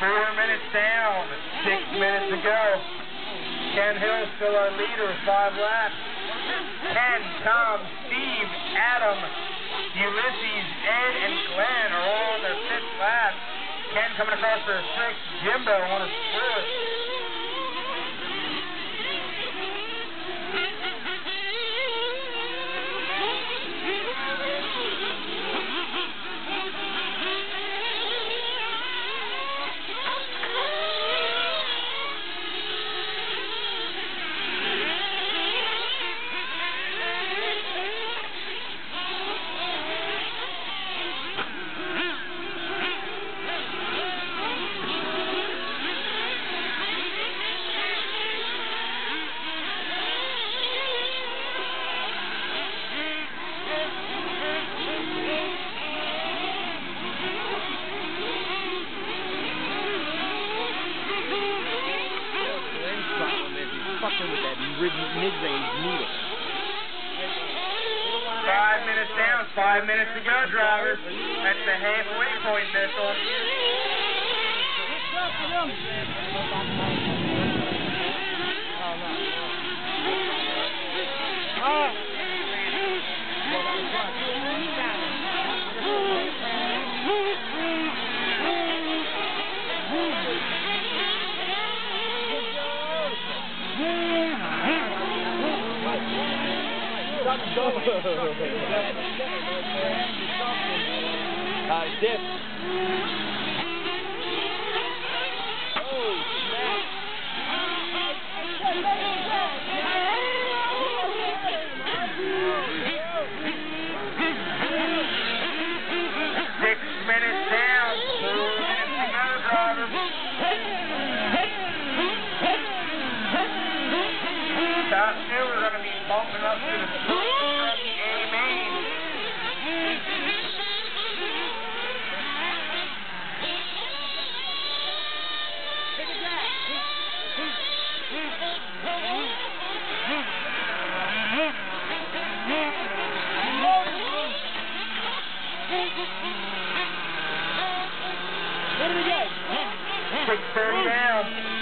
4 minutes down, 6 minutes to go. Ken Hill's still our leader with 5 laps. Ken, Tom, Steve, Adam, Ulysses, Ed, and Glenn are all on their 5th lap. Ken coming across for 6th. Jimbo on his 4th. Fucking with that mid-range needle. 5 minutes down, 5 minutes to go, drivers. That's the halfway point missile. Dip. Oh, snap. 6 minutes down, 4 minutes to go, drivers. Top 2 are going to be bumping up to the truggy A main. What do we get? 6:30 down.